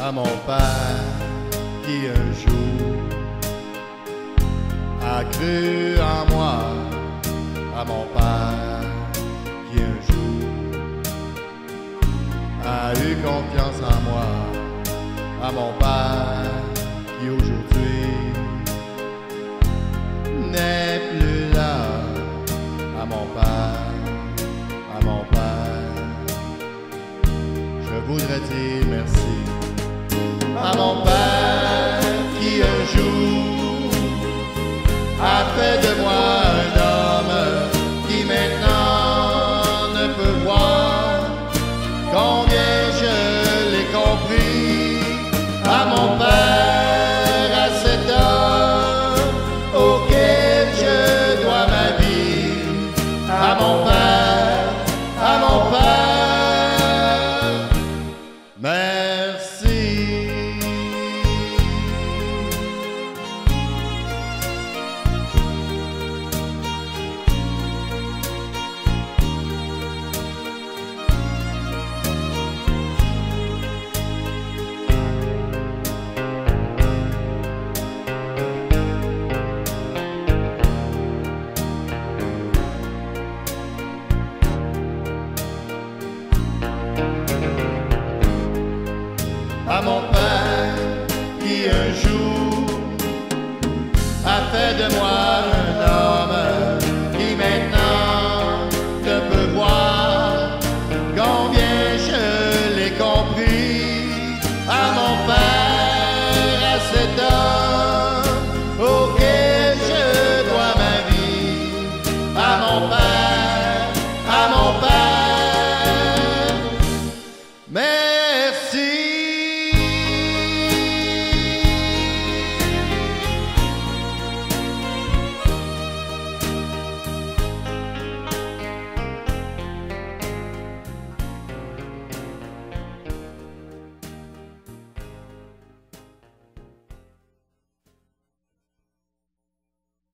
à mon père qui un jour a cru en moi, à mon père qui un jour a eu confiance en moi, à mon père qui aujourd'hui n'est plus là, à mon père, à mon père. Je voudrais dire merci à mon père qui un jour a fait de moi un homme qui maintenant ne peut voir combien je l'ai compris, à mon père, à cet homme auquel je dois ma vie, à mon père.